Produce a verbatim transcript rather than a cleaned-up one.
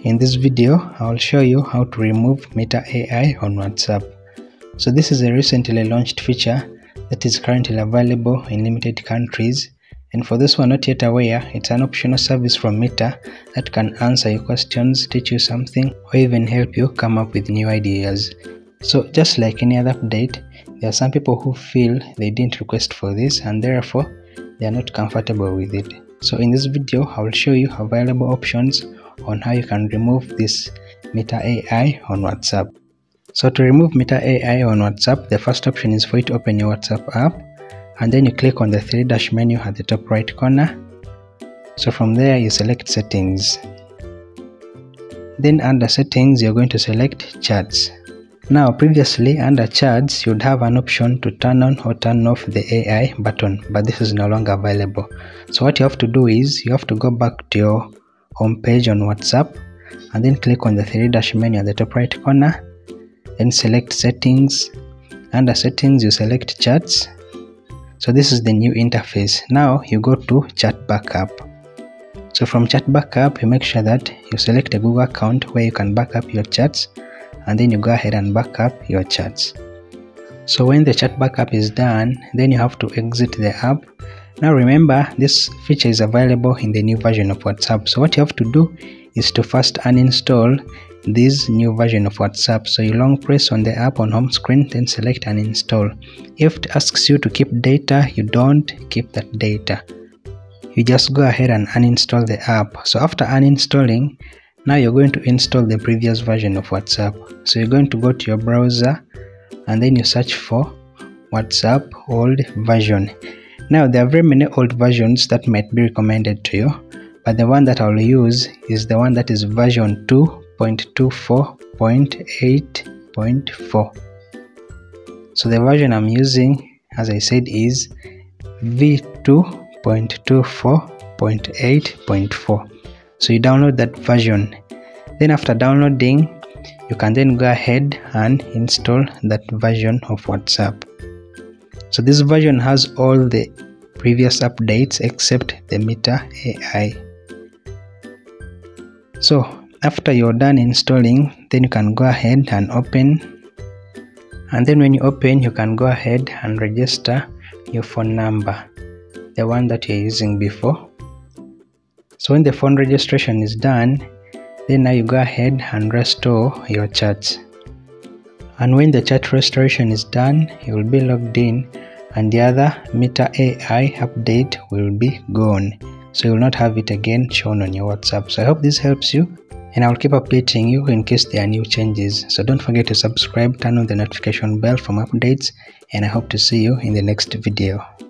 in this video I'll show you how to remove Meta A I on WhatsApp. So this is a recently launched feature that is currently available in limited countries, and for those who are not yet aware, it's an optional service from Meta that can answer your questions, teach you something, or even help you come up with new ideas. So just like any other update, there are some people who feel they didn't request for this and therefore they are not comfortable with it. So in this video I will show you available options on how you can remove this Meta A I on WhatsApp. So to remove Meta A I on WhatsApp, the first option is for you to open your WhatsApp app, and then you click on the three dash menu at the top right corner. So from there you select settings. Then under settings you're going to select chats. Now previously under chats you'd have an option to turn on or turn off the A I button, but this is no longer available. So what you have to do is you have to go back to your home page on WhatsApp and then click on the three dash menu at the top right corner, then select settings. Under settings you select chats. So this is the new interface. Now you go to chat backup. So from chat backup you make sure that you select a Google account where you can back up your chats, and then you go ahead and back up your chats. So when the chat backup is done, then you have to exit the app. Now remember, this feature is available in the new version of WhatsApp. So what you have to do is to first uninstall this new version of WhatsApp. So you long press on the app on home screen, then select uninstall. If it asks you to keep data, you don't keep that data. You just go ahead and uninstall the app. So after uninstalling, now you're going to install the previous version of WhatsApp. So you're going to go to your browser and then you search for WhatsApp old version. Now there are very many old versions that might be recommended to you, but the one that I'll use is the one that is version two point two four point eight point four. So the version I'm using, as I said, is v two point two four point eight point four. So you download that version. Then after downloading, you can then go ahead and install that version of WhatsApp. So this version has all the previous updates except the Meta A I. So after you're done installing, then you can go ahead and open, and then when you open you can go ahead and register your phone number, the one that you're using before. So when the phone registration is done, then now you go ahead and restore your chats. And when the chat restoration is done, you will be logged in and the other Meta A I update will be gone. So you will not have it again shown on your WhatsApp. So I hope this helps you, and I will keep updating you in case there are new changes. So don't forget to subscribe, turn on the notification bell for more updates, and I hope to see you in the next video.